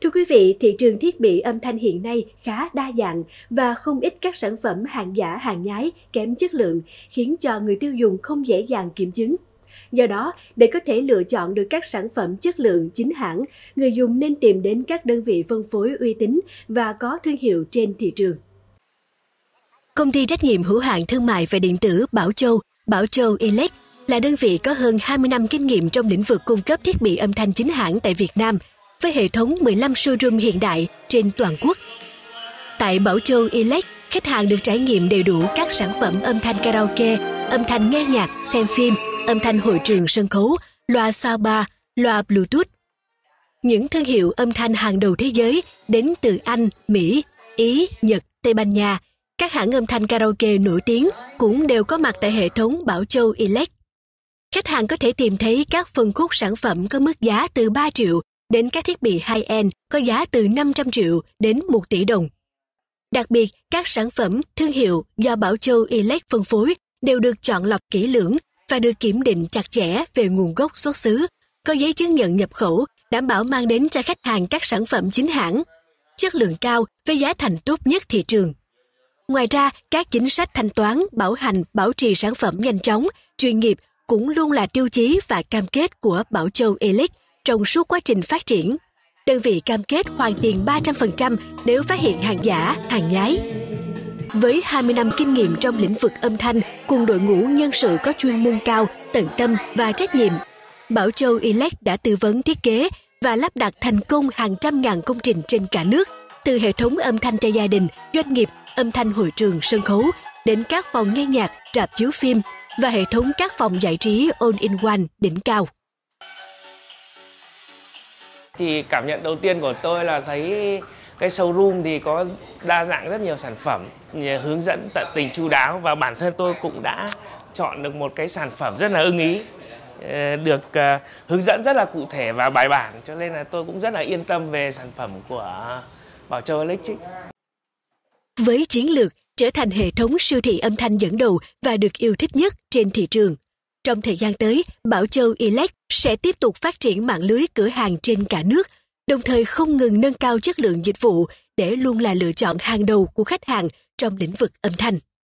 Thưa quý vị, thị trường thiết bị âm thanh hiện nay khá đa dạng và không ít các sản phẩm hàng giả, hàng nhái, kém chất lượng, khiến cho người tiêu dùng không dễ dàng kiểm chứng. Do đó, để có thể lựa chọn được các sản phẩm chất lượng chính hãng, người dùng nên tìm đến các đơn vị phân phối uy tín và có thương hiệu trên thị trường. Công ty trách nhiệm hữu hạn thương mại và điện tử Bảo Châu Elect là đơn vị có hơn 20 năm kinh nghiệm trong lĩnh vực cung cấp thiết bị âm thanh chính hãng tại Việt Nam, với hệ thống 15 showroom hiện đại trên toàn quốc. Tại Bảo Châu Elect, khách hàng được trải nghiệm đầy đủ các sản phẩm âm thanh karaoke, âm thanh nghe nhạc, xem phim, âm thanh hội trường sân khấu, loa soundbar, loa Bluetooth. Những thương hiệu âm thanh hàng đầu thế giới đến từ Anh, Mỹ, Ý, Nhật, Tây Ban Nha, các hãng âm thanh karaoke nổi tiếng cũng đều có mặt tại hệ thống Bảo Châu Elect. Khách hàng có thể tìm thấy các phân khúc sản phẩm có mức giá từ 3 triệu đến các thiết bị high-end có giá từ 500 triệu đến 1 tỷ đồng. Đặc biệt, các sản phẩm thương hiệu do Bảo Châu Elect phân phối đều được chọn lọc kỹ lưỡng và được kiểm định chặt chẽ về nguồn gốc xuất xứ, có giấy chứng nhận nhập khẩu, đảm bảo mang đến cho khách hàng các sản phẩm chính hãng, chất lượng cao với giá thành tốt nhất thị trường. Ngoài ra, các chính sách thanh toán, bảo hành, bảo trì sản phẩm nhanh chóng, chuyên nghiệp cũng luôn là tiêu chí và cam kết của Bảo Châu Elect trong suốt quá trình phát triển. Đơn vị cam kết hoàn tiền 300% nếu phát hiện hàng giả, hàng nhái. Với 20 năm kinh nghiệm trong lĩnh vực âm thanh cùng đội ngũ nhân sự có chuyên môn cao, tận tâm và trách nhiệm, Bảo Châu Elect đã tư vấn thiết kế và lắp đặt thành công hàng trăm ngàn công trình trên cả nước, từ hệ thống âm thanh cho gia đình, doanh nghiệp, âm thanh hội trường, sân khấu, đến các phòng nghe nhạc, rạp chiếu phim và hệ thống các phòng giải trí all-in-one đỉnh cao. Thì cảm nhận đầu tiên của tôi là thấy cái showroom thì có đa dạng rất nhiều sản phẩm, hướng dẫn tận tình chu đáo, và bản thân tôi cũng đã chọn được một cái sản phẩm rất là ưng ý, được hướng dẫn rất là cụ thể và bài bản, cho nên là tôi cũng rất là yên tâm về sản phẩm của Bảo Châu Electric. Với chiến lược trở thành hệ thống siêu thị âm thanh dẫn đầu và được yêu thích nhất trên thị trường, trong thời gian tới, Bảo Châu Elect sẽ tiếp tục phát triển mạng lưới cửa hàng trên cả nước, đồng thời không ngừng nâng cao chất lượng dịch vụ để luôn là lựa chọn hàng đầu của khách hàng trong lĩnh vực âm thanh.